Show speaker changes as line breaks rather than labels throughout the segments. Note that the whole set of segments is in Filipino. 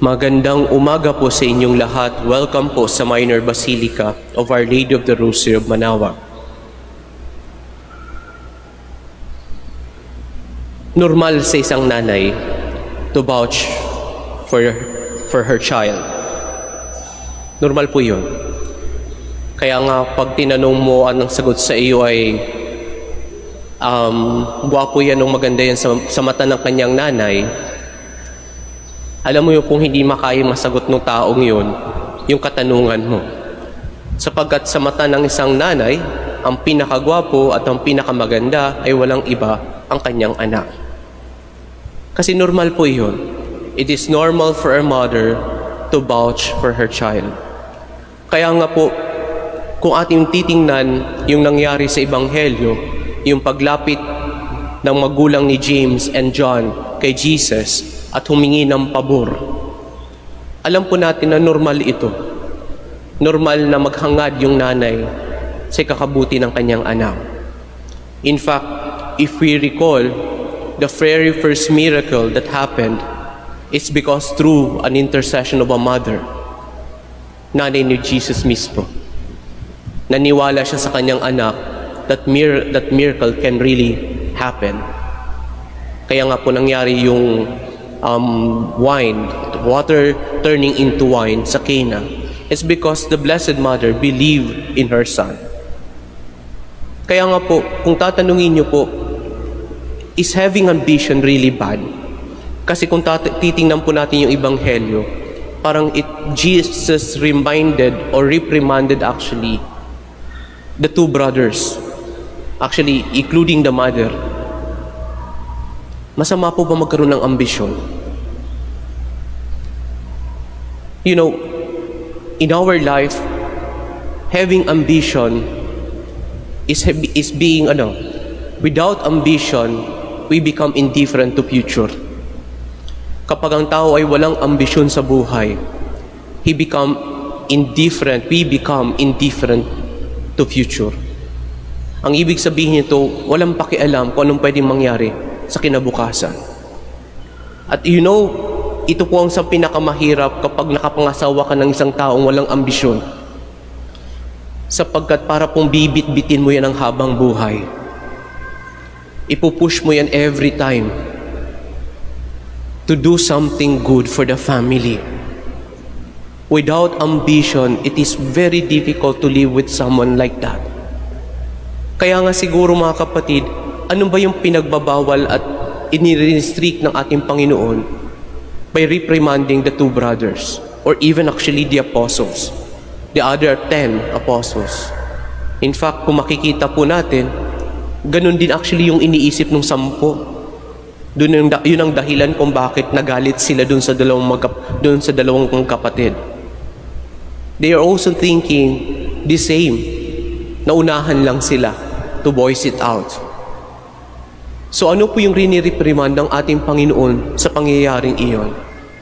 Magandang umaga po sa inyong lahat. Welcome po sa Minor Basilica of Our Lady of the Rosary of Manaoag. Normal sa isang nanay to vouch for her child. Normal po yun. Kaya nga pag tinanong mo anong sagot sa iyo ay gwapo yan o maganda yan sa mata ng kanyang nanay, alam mo yung kung hindi makaya masagot ng taong yun, yung katanungan mo. Sapagkat sa mata ng isang nanay, ang pinakagwapo at ang pinakamaganda ay walang iba ang kanyang anak. Kasi normal po yun. It is normal for a mother to vouch for her child. Kaya nga po, kung ating titingnan yung nangyari sa Ebanghelyo, yung paglapit ng magulang ni James and John kay Jesus at humingi ng pabor. Alam po natin na normal ito. Normal na maghangad yung nanay sa kakabuti ng kanyang anak. In fact, if we recall, the very first miracle that happened is because through an intercession of a mother, nanay ni Jesus mismo. Naniwala siya sa kanyang anak that miracle can really happen. Kaya nga po nangyari yung water turning into wine sa Cana. It's because the Blessed Mother believed in her Son. Kaya nga po, kung tatanungin niyo po, is having ambition really bad? Kasi kung titingnan po natin yung Ebanghelyo, parang Jesus reminded or reprimanded actually the two brothers, actually including the mother. Masama po ba magkaroon ng ambisyon? You know, in our life, having ambition is being without ambition, we become indifferent to future. Kapag ang tao ay walang ambisyon sa buhay, we become indifferent to future. Ang ibig sabihin nito, walang pakialam kung anong pwedeng mangyari sa kinabukasan. At you know, ito po ang sa pinakamahirap kapag nakapangasawa ka ng isang taong walang ambisyon. Sapagkat para pong bibit-bitin mo yan ang habang buhay. Ipupush mo yan every time to do something good for the family. Without ambition, it is very difficult to live with someone like that. Kaya nga siguro mga kapatid, ano ba yung pinagbabawal at inirestrict ng ating Panginoon by reprimanding the two brothers or even actually the apostles, the other 10 apostles? In fact, kung makikita po natin, ganun din actually yung iniisip ng 10. Yun ang dahilan kung bakit nagalit sila dun sa dalawang kapatid. They are also thinking the same. Naunahan lang sila to voice it out. So ano po yung rinireprimand ng ating Panginoon sa pangyayaring iyon?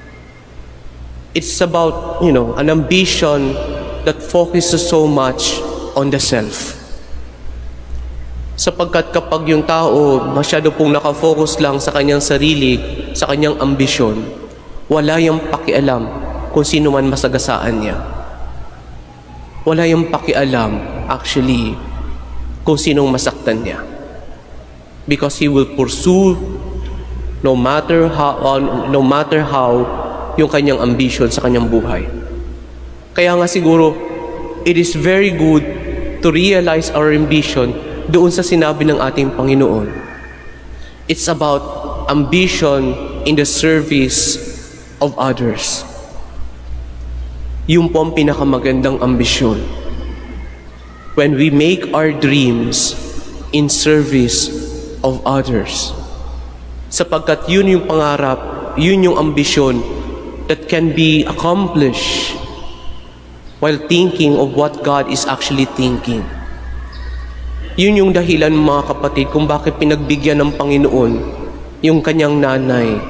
It's about, an ambition that focuses so much on the self. Sapagkat kapag yung tao masyado pong nakafocus lang sa kanyang sarili, sa kanyang ambisyon, wala yung pakialam kung sino man masagasaan niya. Wala yung pakialam, actually, kung sinong masaktan niya. Because he will pursue no matter how yung kanyang ambition sa kanyang buhay. Kaya nga siguro, it is very good to realize our ambition doon sa sinabi ng ating Panginoon. It's about ambition in the service of others. Yung po ang pinakamagandang ambisyon. When we make our dreams in service of others. Sapagkat yun yung pangarap, yun yung ambisyon that can be accomplished while thinking of what God is actually thinking. Yun yung dahilan mga kapatid kung bakit pinagbigyan ng Panginoon yung kanyang nanay.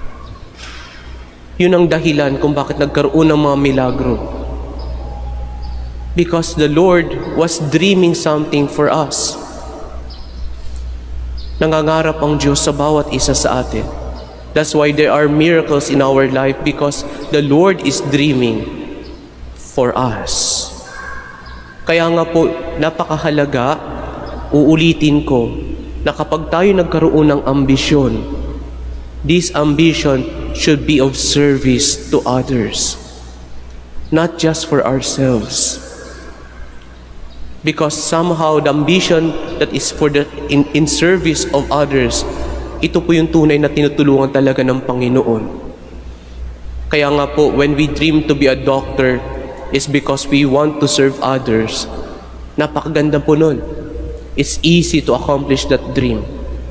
Yun ang dahilan kung bakit nagkaroon ng mga milagro. Because the Lord was dreaming something for us. Nangangarap ang Diyos sa bawat isa sa atin. That's why there are miracles in our life, because the Lord is dreaming for us. Kaya nga po, napakahalaga, uulitin ko, na kapag tayo nagkaroon ng ambisyon, this ambition should be of service to others, not just for ourselves. Because somehow the ambition that is for in service of others, ito po yung tunay na tinutulungan talaga ng Panginoon. Kaya nga po, when we dream to be a doctor, is because we want to serve others. Napakaganda po nun. It's easy to accomplish that dream.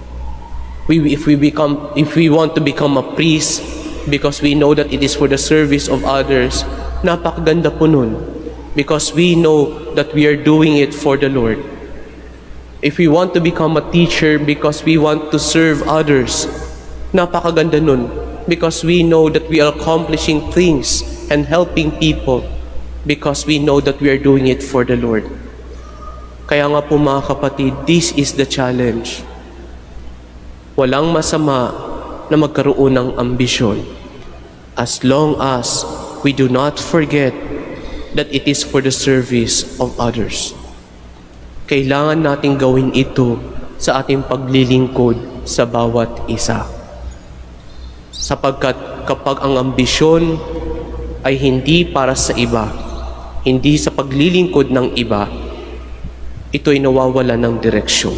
If we want to become a priest, because we know that it is for the service of others, napakaganda po nun. Because we know that we are doing it for the Lord. If we want to become a teacher because we want to serve others, napakaganda nun. Because we know that we are accomplishing things and helping people because we know that we are doing it for the Lord. Kaya nga po mga kapatid, this is the challenge. Walang masama na magkaroon ng ambisyon as long as we do not forget that it is for the service of others. Kailangan nating gawin ito sa ating paglilingkod sa bawat isa. Sapagkat kapag ang ambisyon ay hindi para sa iba, hindi sa paglilingkod ng iba, ito ay nawawala ng direksyon.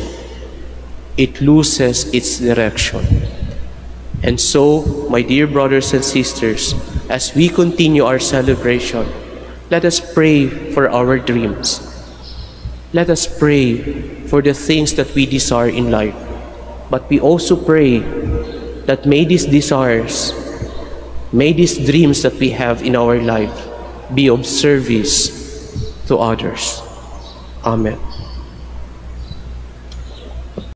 It loses its direction. And so, my dear brothers and sisters, as we continue our celebration, let us pray for our dreams. Let us pray for the things that we desire in life. But we also pray that may these desires, may these dreams that we have in our life be of service to others. Amen.